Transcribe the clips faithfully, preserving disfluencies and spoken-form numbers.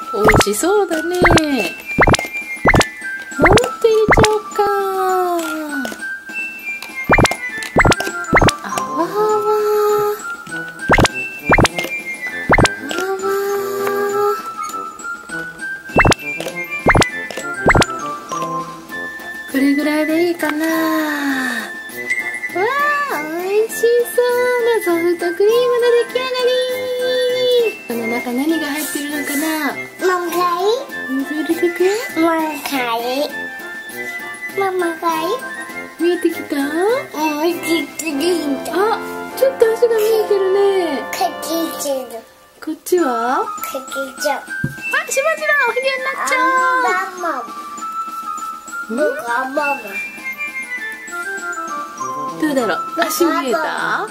美味しそうだね。もっと入れちゃおうか。あわわこれぐらいでいいかな。わあ、美味しそうなソフトクリームの出来上がり。この中何が入ってるのかな。 ママがいい。 水入れてく。 ママがいい。ママがいい。 見えてきた。 おいしすぎんだ。 あ、ちょっと足が見えてるね。 かきちる。 こっちは。 かきちゃう。 あ、しばじらおひげになっちゃう。 ママ。僕はママ。 どうだろう。足見えた。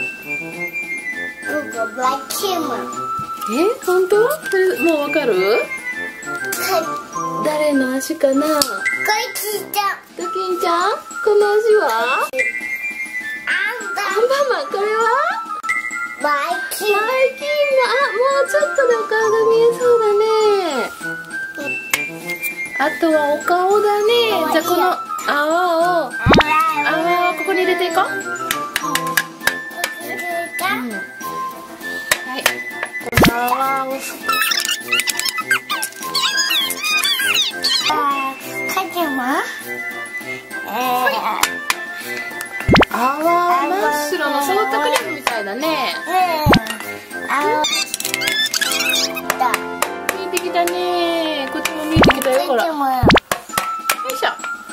僕はブラッキーマン。 え、本当？それもうわかる？ か誰の足かな。 こいちちゃう。 ドキンちゃん、この足は？ あんた。 アンパンマン、これは？ バイキンマン。 バイキンマン。あ、もうちょっとでお顔が見えそうだね。あとはお顔だね。じゃあこの泡を泡をここに入れていこう。うん、はい。この泡をあー、かけま。え泡真っ白のソフトクリームみたいだね。 うん。あだ。 見えてきたね。こっちも見えてきたよ。ほら。よいしょ。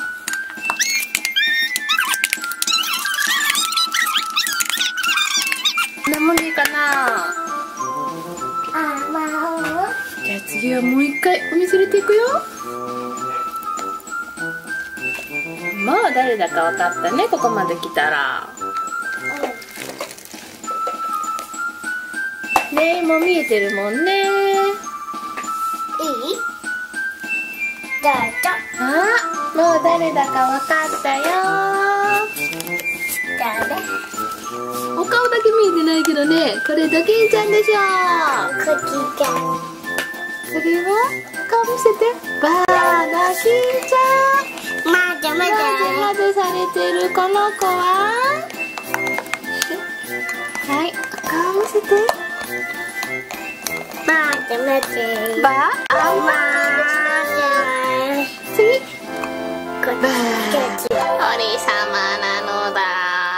こんなもんでいいかな。 あまお。 じゃあ次はもう一回お水入れていくよ。もう誰だか分かったね。ここまで来たら。ねえ、もう見えてるもんね。 いい？どうぞ。 あ、もう誰だか分かったよ。 誰？ お顔だけ見えてないけどね。これドキンちゃんでしょ。 クッキーちゃん。 それは顔見せて。わあ、ドキンちゃん。 まだまだ。 まぜまぜされてるこの子は。はい、お顔見せて。 まだまだ。 ば、あまだ。 次。 こっち。 鳥様なのだ。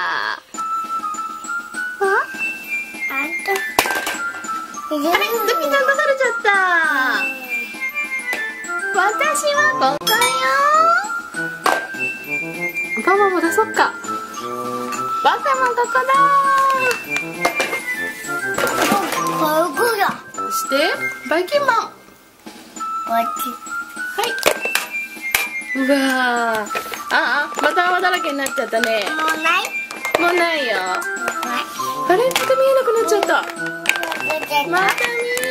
あんた。 あれ、ドキちゃん出されちゃった。私はここよ。パパも出そっか。パパもここだ。 ここだ。 そしてバイキンマン。 こっはい。うわー。ああ、また泡だらけになっちゃったね。 ち。もうない？ もうないよ。 ない。 あれ、また見えなくなっちゃった。また見え